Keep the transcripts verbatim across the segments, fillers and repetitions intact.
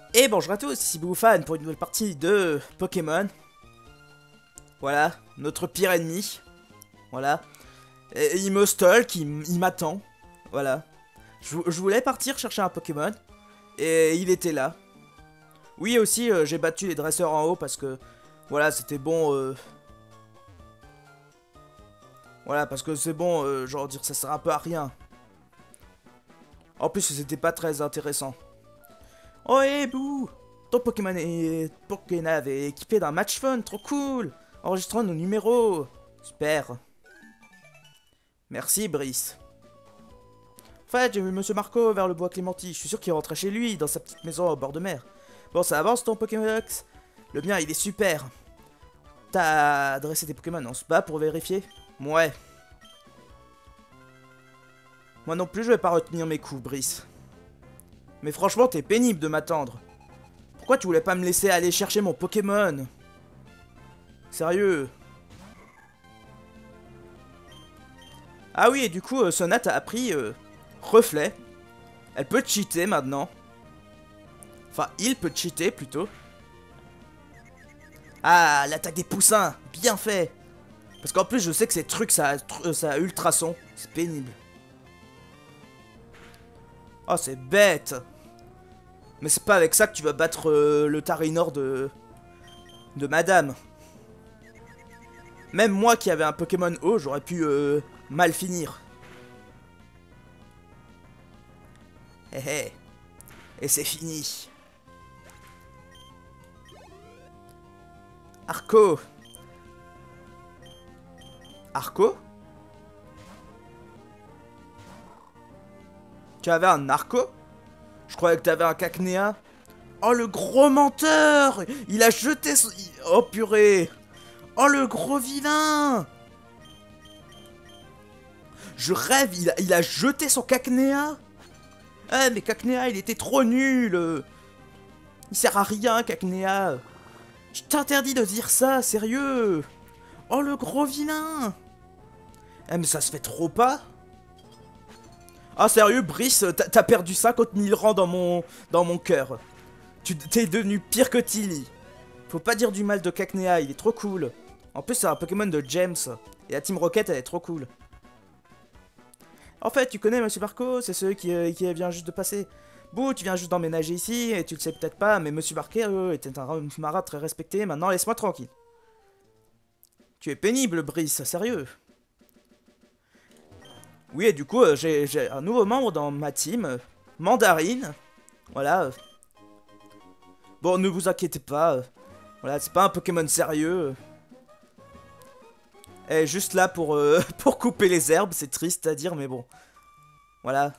Et bonjour à tous, ici Boufan pour une nouvelle partie de Pokémon. Voilà, notre pire ennemi. Voilà. Et il me stalk, il, il m'attend. Voilà. Je, je voulais partir chercher un Pokémon. Et il était là. Oui, aussi, euh, j'ai battu les dresseurs en haut parce que... Voilà, c'était bon... Euh... Voilà, parce que c'est bon, euh, genre dire ça sert un peu à rien. En plus, c'était pas très intéressant. Oh hé, bouh! Ton Pokémon est... Pokénav est équipé d'un match phone, trop cool! Enregistrons nos numéros! Super! Merci, Brice. En fait, j'ai vu Monsieur Marco vers le bois Clémenti. Je suis sûr qu'il rentrait chez lui, dans sa petite maison au bord de mer. Bon, ça avance ton Pokémox? Le mien, il est super. T'as adressé tes Pokémon en spa pour vérifier? Ouais. Moi non plus, je vais pas retenir mes coups, Brice. Mais franchement, t'es pénible de m'attendre. Pourquoi tu voulais pas me laisser aller chercher mon Pokémon? Sérieux? Ah oui, et du coup, euh, Sonat a appris euh, Reflet. Elle peut cheater maintenant. Enfin, il peut cheater plutôt. Ah, l'attaque des poussins, bien fait. Parce qu'en plus, je sais que ces trucs, ça a, ça a ultrason. C'est pénible. Oh, c'est bête. Mais c'est pas avec ça que tu vas battre euh, le Tarinor de... de Madame. Même moi qui avais un Pokémon haut, j'aurais pu euh, mal finir. Hé hé. Et c'est fini. Arco. Arco? Tu avais un Arco? Je croyais que t'avais un Cacnea. Oh, le gros menteur! Il a jeté son... Oh, purée! Oh, le gros vilain! Je rêve, il a, il a jeté son Cacnea. Ah, mais Cacnea, il était trop nul. Il sert à rien, Cacnea. Je t'interdis de dire ça, sérieux. Oh, le gros vilain. Ah, mais ça se fait trop pas. Ah, sérieux, Brice, t'as perdu cinquante mille rangs dans mon, dans mon cœur. Tu t'es devenu pire que Tilly. Faut pas dire du mal de Cacnea, il est trop cool. En plus, c'est un Pokémon de James. Et la Team Rocket, elle est trop cool. En fait, tu connais Monsieur Marco, c'est celui qui, euh, qui vient juste de passer. Bouh, tu viens juste d'emménager ici, et tu le sais peut-être pas, mais Monsieur Marco euh, était un marat très respecté, maintenant laisse-moi tranquille. Tu es pénible, Brice, sérieux. Oui, et du coup, euh, j'ai un nouveau membre dans ma team, euh, Mandarine. Voilà. Bon, ne vous inquiétez pas. Euh, voilà, c'est pas un Pokémon sérieux. Elle est juste là pour, euh, pour couper les herbes, c'est triste à dire, mais bon. Voilà.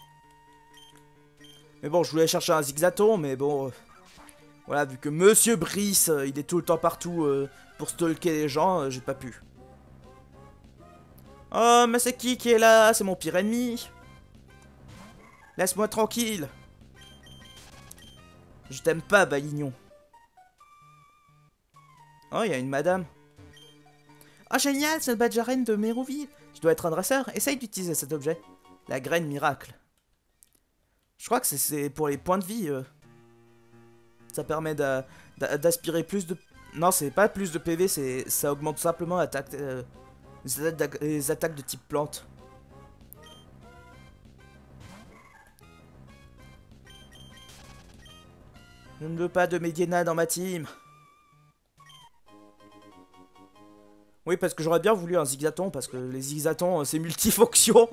Mais bon, je voulais chercher un Zigzaton, mais bon... Euh, voilà, vu que Monsieur Brice, euh, il est tout le temps partout euh, pour stalker les gens, euh, j'ai pas pu. Oh, mais c'est qui qui est là? C'est mon pire ennemi. Laisse-moi tranquille. Je t'aime pas, Balignon. Oh, il y a une madame. Oh, génial, c'est le badge arène de Mérouville. Tu dois être un dresseur. Essaye d'utiliser cet objet. La graine miracle. Je crois que c'est pour les points de vie. Euh. Ça permet d'aspirer plus de... Non, c'est pas plus de P V, c'est ça augmente simplement l'attaque, euh, les, attaques, les attaques de type plante. Je ne veux pas de Mediana dans ma team. Oui, parce que j'aurais bien voulu un Zigzaton, parce que les Zigzatons, c'est multifonction.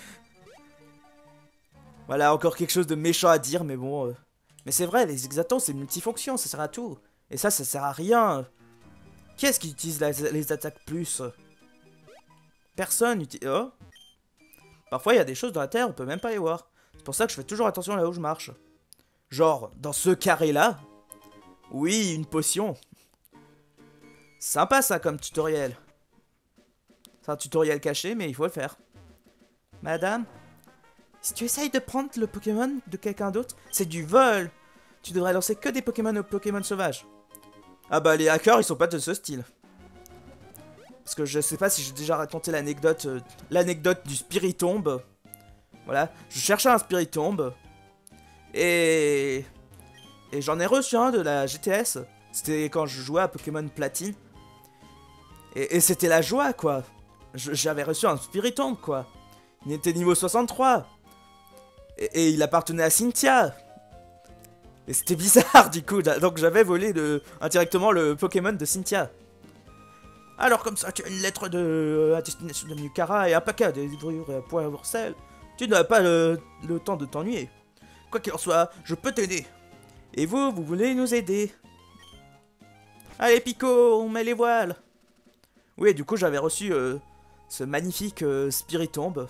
Voilà, encore quelque chose de méchant à dire, mais bon... Euh... Mais c'est vrai, les Zigzatons, c'est multifonction, ça sert à tout. Et ça, ça sert à rien. Qui est-ce qui utilise la, les attaques plus? Personne utilise... Oh. Parfois, il y a des choses dans la terre, on peut même pas les voir. C'est pour ça que je fais toujours attention là où je marche. Genre, dans ce carré-là. Oui, une potion. Sympa ça comme tutoriel. C'est un tutoriel caché, mais il faut le faire. Madame, si tu essayes de prendre le Pokémon de quelqu'un d'autre, c'est du vol. Tu devrais lancer que des Pokémon aux Pokémon sauvages. Ah bah les hackers, ils sont pas de ce style. Parce que je sais pas si j'ai déjà raconté l'anecdote euh, l'anecdote du Spiritomb. Voilà, je cherchais un Spiritomb. Et... Et j'en ai reçu un de la G T S. C'était quand je jouais à Pokémon Platine. Et, et c'était la joie, quoi. J'avais reçu un Spiritomb, quoi. Il était niveau soixante-trois. Et, et il appartenait à Cynthia. Et c'était bizarre, du coup. Donc j'avais volé le, indirectement le Pokémon de Cynthia. Alors comme ça, tu as une lettre de, à destination de Mukara et un paquet de livres à poivre sel. Tu n'as pas le, le temps de t'ennuyer. Quoi qu'il en soit, je peux t'aider. Et vous, vous voulez nous aider? Allez Pico, on met les voiles. Oui, du coup j'avais reçu euh, ce magnifique euh, Spiritomb.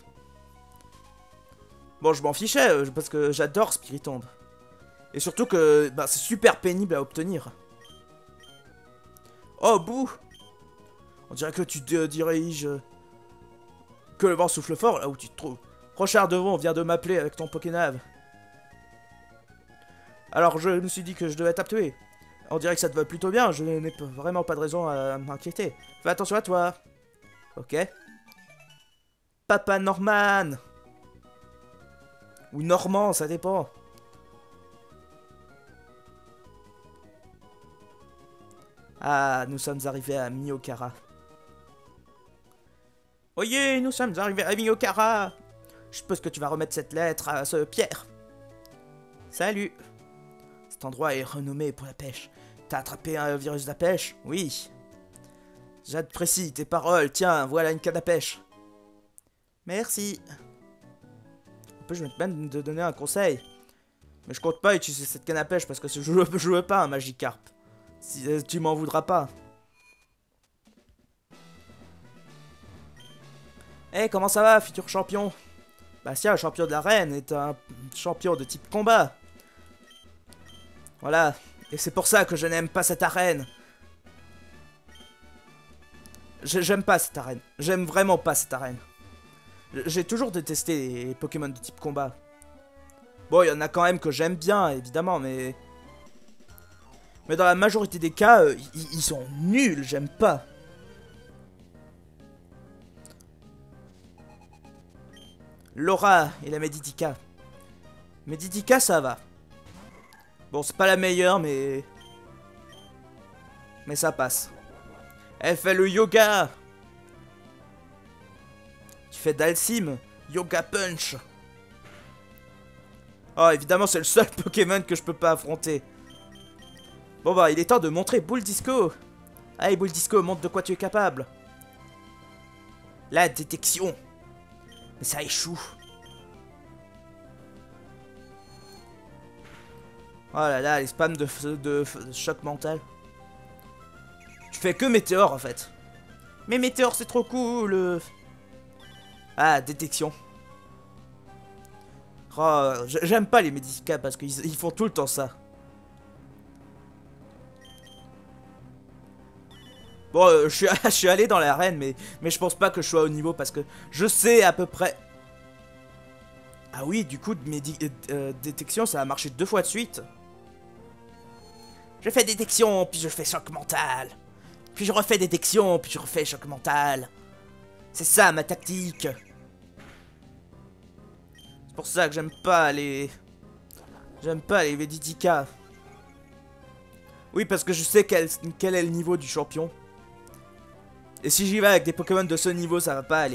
Bon, je m'en fichais, euh, parce que j'adore Spiritomb. Et surtout que bah, c'est super pénible à obtenir. Oh, bouh! On dirait que tu te diriges... Que le vent souffle fort, là où tu te trouves. Rochard Devon vient de m'appeler avec ton Pokénav. Alors je me suis dit que je devais t'appeler. On dirait que ça te va plutôt bien, je n'ai vraiment pas de raison à m'inquiéter. Fais attention à toi. Ok. Papa Norman. Ou Normand, ça dépend. Ah, nous sommes arrivés à Miokara. Oyez, nous sommes arrivés à Miokara. Je suppose que tu vas remettre cette lettre à ce Pierre. Salut. Cet endroit est renommé pour la pêche. T'as attrapé un virus de la pêche? Oui. J'apprécie tes paroles. Tiens, voilà une canne à pêche. Merci. En plus, je vais même te donner un conseil. Mais je compte pas utiliser cette canne à pêche parce que je ne joue pas un Magikarp. Si euh, tu m'en voudras pas. Eh, hey, comment ça va, futur champion? Bastia, champion de l'arène, est un champion de type combat. Voilà. Et c'est pour ça que je n'aime pas cette arène. J'aime pas cette arène. J'aime vraiment pas cette arène. J'ai toujours détesté les Pokémon de type combat. Bon, il y en a quand même que j'aime bien, évidemment, mais... Mais dans la majorité des cas, euh, ils, ils sont nuls, j'aime pas. Laura et la Meditica. Meditica, ça va. Bon, c'est pas la meilleure, mais... Mais ça passe. Elle fait le yoga. Tu fais Dalsim. Yoga Punch. Oh, évidemment, c'est le seul Pokémon que je peux pas affronter. Bon bah, il est temps de montrer Boule Disco. Allez, Boule Disco, montre de quoi tu es capable. La détection. Mais ça échoue. Oh là là, les spams de, de, de, de choc mental. Tu fais que météore en fait. Mais météore c'est trop cool. Ah, détection. Oh, j'aime pas les médicaments parce qu'ils ils font tout le temps ça. Bon, euh, je, suis, je suis allé dans l'arène, mais, mais je pense pas que je sois au niveau parce que je sais à peu près... Ah oui, du coup, mes euh, détections, ça a marché deux fois de suite. Je fais détection, puis je fais choc mental. Puis je refais détection, puis je refais choc mental. C'est ça ma tactique. C'est pour ça que j'aime pas les... J'aime pas les Meditica. Oui, parce que je sais quel, quel est le niveau du champion. Et si j'y vais avec des Pokémon de ce niveau, ça va pas aller.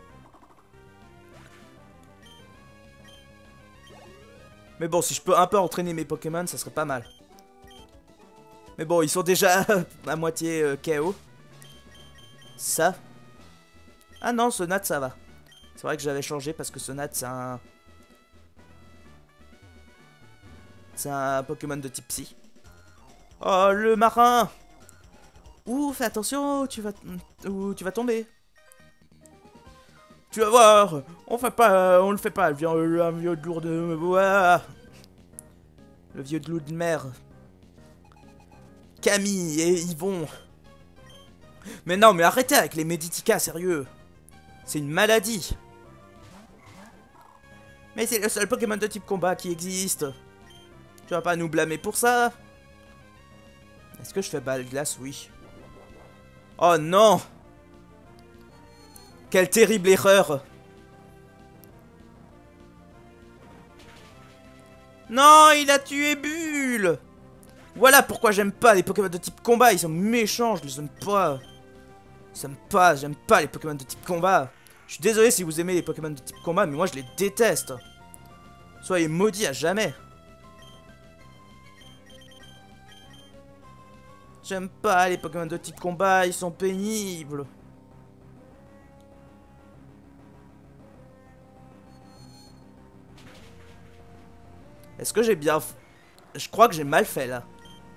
Mais bon, si je peux un peu entraîner mes Pokémon, ça serait pas mal. Mais bon, ils sont déjà à moitié euh, K O. Ça. Ah non, Sonat, ça va. C'est vrai que j'avais changé parce que Sonat, c'est un... C'est un Pokémon de type Psy. Oh, le marin! Ouh, fais attention, tu vas, où tu vas tomber. Tu vas voir, on fait pas, on le fait pas, le vieux, le vieux de lourd de bois. Le vieux de loup de mer. Camille et Yvon. Mais non, mais arrêtez avec les Meditica, sérieux. C'est une maladie. Mais c'est le seul Pokémon de type combat qui existe. Tu vas pas nous blâmer pour ça? Est-ce que je fais balle glace? Oui. Oh non! Quelle terrible erreur! Non, il a tué Bulle! Voilà pourquoi j'aime pas les Pokémon de type combat, ils sont méchants, je les aime pas. J'aime pas, j'aime pas les Pokémon de type combat. Je suis désolé si vous aimez les Pokémon de type combat, mais moi je les déteste. Soyez maudits à jamais. J'aime pas les Pokémon de type combat, ils sont pénibles. Est-ce que j'ai bien... Je crois que j'ai mal fait là.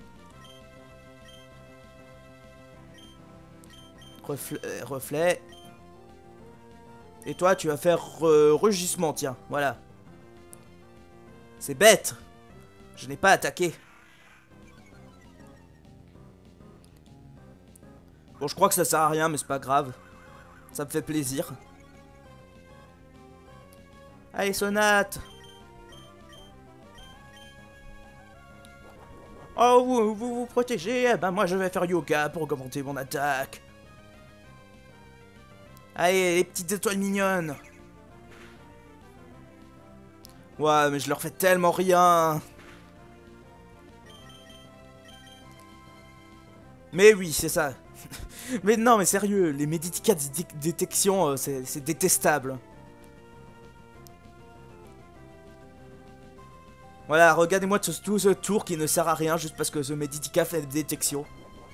Reflet, reflet. Et toi, tu vas faire euh, rugissement, tiens, voilà. C'est bête. Je n'ai pas attaqué. Bon, je crois que ça sert à rien, mais c'est pas grave. Ça me fait plaisir. Allez, Sonate. Oh, vous, vous vous protégez. Eh ben, moi, je vais faire yoga pour augmenter mon attaque. Allez, les petites étoiles mignonnes. Ouais, mais je leur fais tellement rien. Mais oui, c'est ça. Mais non, mais sérieux, les Meditica de détection, euh, c'est détestable. Voilà, regardez-moi tout, tout ce tour qui ne sert à rien juste parce que ce Meditica fait des détections.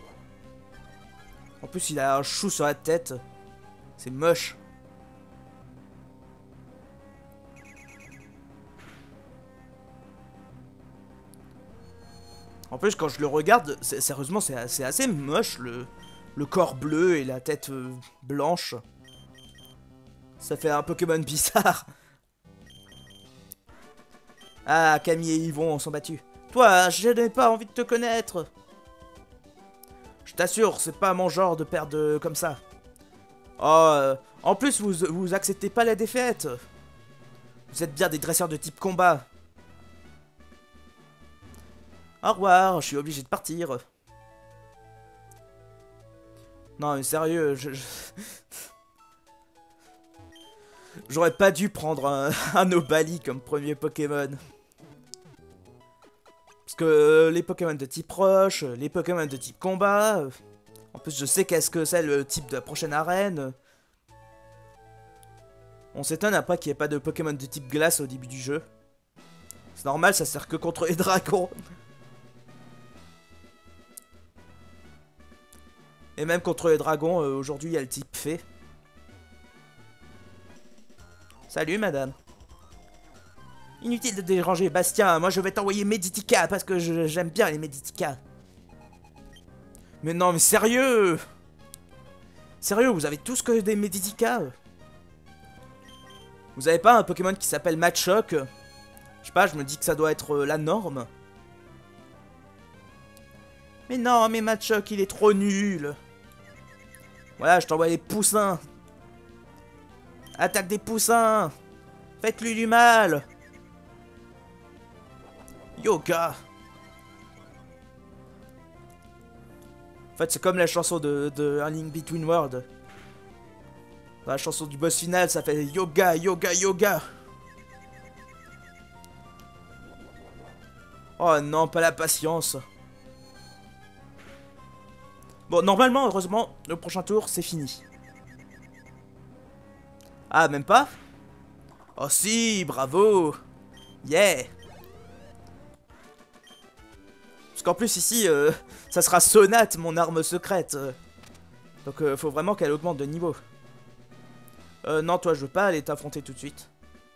En plus, il a un chou sur la tête. C'est moche. En plus, quand je le regarde, sérieusement, c'est assez, assez moche, le, le corps bleu et la tête euh, blanche. Ça fait un Pokémon bizarre. Ah, Camille et Yvon sont battus. Toi, je n'ai pas envie de te connaître. Je t'assure, c'est pas mon genre de perdre comme ça. Oh, euh, en plus, vous, vous acceptez pas la défaite. Vous êtes bien des dresseurs de type combat. Au revoir, je suis obligé de partir. Non, mais sérieux, je... je... J'aurais pas dû prendre un, un Obali comme premier Pokémon. Parce que euh, les Pokémon de type roche, les Pokémon de type combat... Euh, en plus, je sais qu'est-ce que c'est le type de la prochaine arène. On s'étonne après qu'il n'y ait pas de Pokémon de type glace au début du jeu. C'est normal, ça sert que contre les dragons. Et même contre les dragons, euh, aujourd'hui, il y a le type fée. Salut, madame. Inutile de déranger Bastien, moi je vais t'envoyer Meditica parce que j'aime bien les Meditica. Mais non, mais sérieux! Sérieux, vous avez tous que des Meditica? Vous avez pas un Pokémon qui s'appelle Machoke? Je sais pas, je me dis que ça doit être euh, la norme. Mais non, mais Machoke, il est trop nul. Voilà, je t'envoie les poussins. Attaque des poussins. Faites-lui du mal. Yoga. En fait, c'est comme la chanson de, de A Link Between Worlds. Dans la chanson du boss final, ça fait yoga, yoga, yoga. Oh non, pas la patience. Bon, normalement, heureusement, le prochain tour, c'est fini. Ah, même pas? Oh si, bravo. Yeah. Parce qu'en plus, ici, euh, ça sera Sonate, mon arme secrète. Donc, euh, faut vraiment qu'elle augmente de niveau. Euh, non, toi, je veux pas aller t'affronter tout de suite.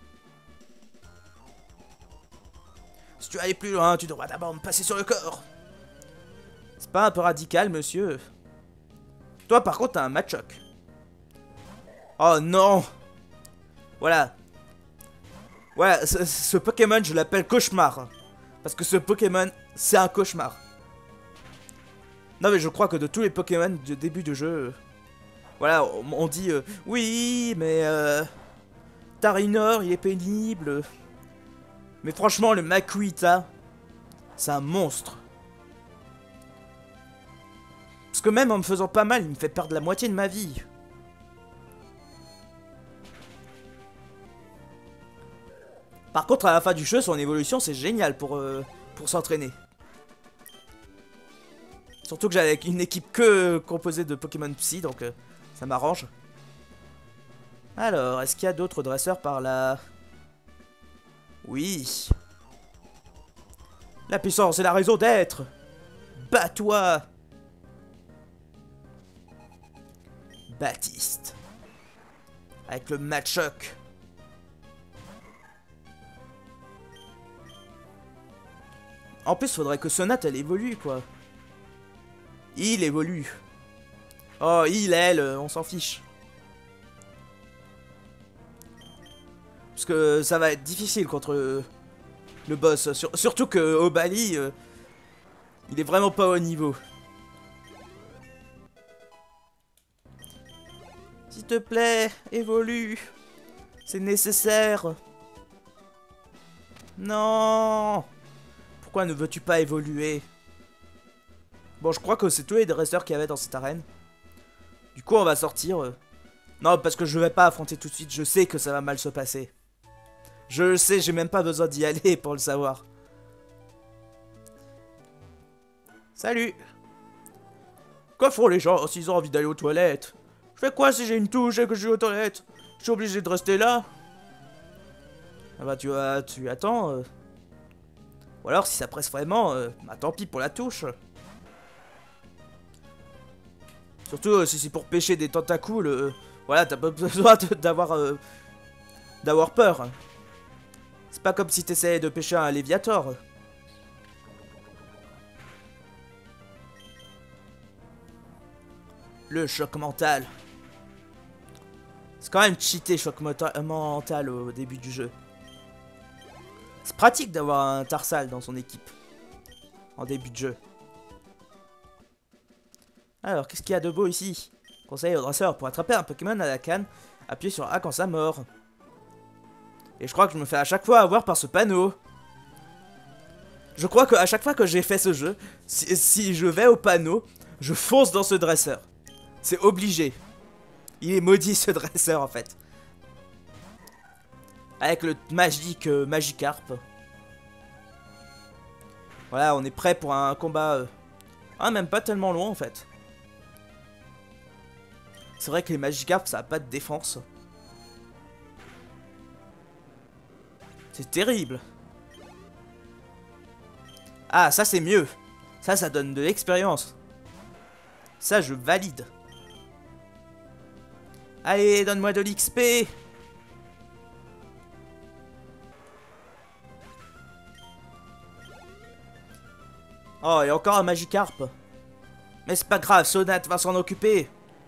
Si tu veux aller plus loin, tu devras d'abord me passer sur le corps. C'est pas un peu radical, monsieur? Toi, par contre, t'as un Machoke. Oh non. Voilà. Voilà, ce, ce Pokémon, je l'appelle Cauchemar. Parce que ce Pokémon, c'est un cauchemar. Non, mais je crois que de tous les Pokémon de début de jeu... Voilà, on, on dit... Euh, oui, mais... Euh, Tarinor, il est pénible. Mais franchement, le Makuhita, c'est un monstre. Parce que même en me faisant pas mal, il me fait perdre la moitié de ma vie. Par contre, à la fin du jeu, son évolution, c'est génial pour, euh, pour s'entraîner. Surtout que j'avais une équipe que composée de Pokémon Psy, donc euh, ça m'arrange. Alors, est-ce qu'il y a d'autres dresseurs par là? Oui. La puissance est la raison d'être. Bats-toi. Baptiste. Avec le Machoc. En plus, faudrait que Sonate, elle évolue, quoi. Il évolue. Oh, il, elle, on s'en fiche. Parce que ça va être difficile contre le, le boss. Sur, surtout que Obali, euh, il est vraiment pas au niveau. S'il te plaît, évolue. C'est nécessaire. Non. Pourquoi ne veux-tu pas évoluer? Bon, je crois que c'est tous les dresseurs qu'il y avait dans cette arène. Du coup, on va sortir. Euh... Non, parce que je vais pas affronter tout de suite. Je sais que ça va mal se passer. Je le sais, j'ai même pas besoin d'y aller pour le savoir. Salut. Que font les gens s'ils ont envie d'aller aux toilettes? Je fais quoi si j'ai une touche et que je suis aux toilettes? Je suis obligé de rester là? Ah bah tu, euh, tu attends. Euh... Ou alors si ça presse vraiment, euh, bah tant pis pour la touche. Surtout euh, si c'est pour pêcher des tentacules, euh, voilà, t'as pas besoin d'avoir euh, d'avoir peur. C'est pas comme si t'essayais de pêcher un Léviator. Le choc mental. C'est quand même cheaté, choc mental au début du jeu. C'est pratique d'avoir un Tarsal dans son équipe. En début de jeu. Alors, qu'est-ce qu'il y a de beau ici? Conseil au dresseur, pour attraper un Pokémon à la canne, appuyez sur A quand ça mord. Et je crois que je me fais à chaque fois avoir par ce panneau. Je crois qu'à chaque fois que j'ai fait ce jeu, si, si je vais au panneau, je fonce dans ce dresseur. C'est obligé. Il est maudit ce dresseur en fait. Avec le magique euh, Magikarp. Voilà, on est prêt pour un combat... Euh... Ah, même pas tellement loin en fait. C'est vrai que les Magikarp, ça a pas de défense. C'est terrible. Ah, ça c'est mieux. Ça, ça donne de l'expérience. Ça, je valide. Allez, donne-moi de l'X P. Oh, et encore un Magikarp. Mais c'est pas grave, Sonate va s'en occuper.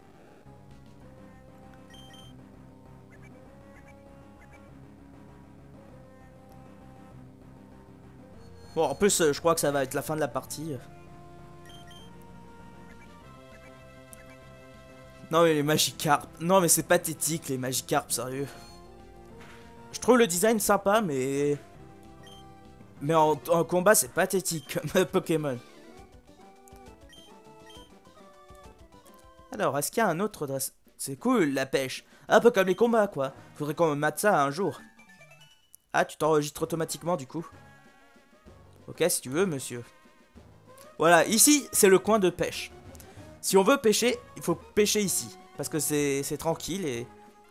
Bon, en plus, je crois que ça va être la fin de la partie. Non, mais les Magikarp. Non, mais c'est pathétique, les Magikarp, sérieux. Je trouve le design sympa, mais... Mais en, en combat, c'est pathétique comme Pokémon. Alors, est-ce qu'il y a un autre dress... C'est cool, la pêche. Un peu comme les combats, quoi. Faudrait qu'on me mate ça un jour. Ah, tu t'enregistres automatiquement, du coup. Ok, si tu veux, monsieur. Voilà, ici, c'est le coin de pêche. Si on veut pêcher, il faut pêcher ici. Parce que c'est tranquille et...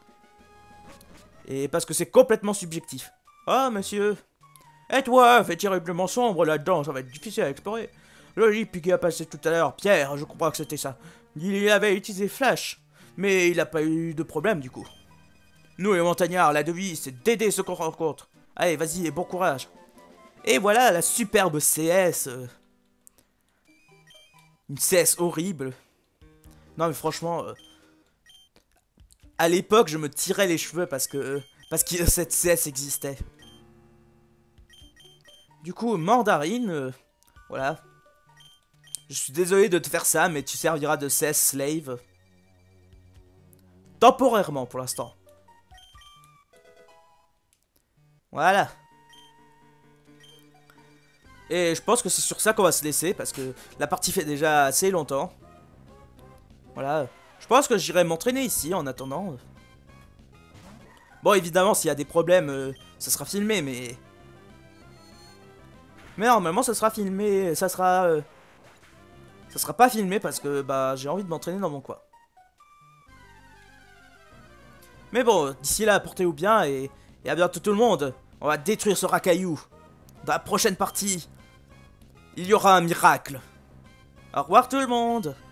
Et parce que c'est complètement subjectif. Oh, monsieur. Et toi, fait terriblement sombre là-dedans, ça va être difficile à explorer. Le Jeep qui a passé tout à l'heure, Pierre, je crois que c'était ça. Il avait utilisé Flash, mais il n'a pas eu de problème du coup. Nous les montagnards, la devise, c'est d'aider ceux qu'on rencontre. Allez, vas-y, et bon courage. Et voilà la superbe C S. Une C S horrible. Non mais franchement, euh, à l'époque je me tirais les cheveux parce que parce que cette C S existait. Du coup, Mandarine, euh, voilà. Je suis désolé de te faire ça, mais tu serviras de C S slave. Temporairement pour l'instant. Voilà. Et je pense que c'est sur ça qu'on va se laisser, parce que la partie fait déjà assez longtemps. Voilà. Je pense que j'irai m'entraîner ici en attendant. Bon, évidemment, s'il y a des problèmes, euh, ça sera filmé, mais... Mais normalement, ça sera filmé, ça sera... Euh... Ça sera pas filmé parce que bah j'ai envie de m'entraîner dans mon coin. Mais bon, d'ici là, portez-vous bien et, et à bientôt tout le monde. On va détruire ce racaillou. Dans la prochaine partie, il y aura un miracle. Au revoir tout le monde.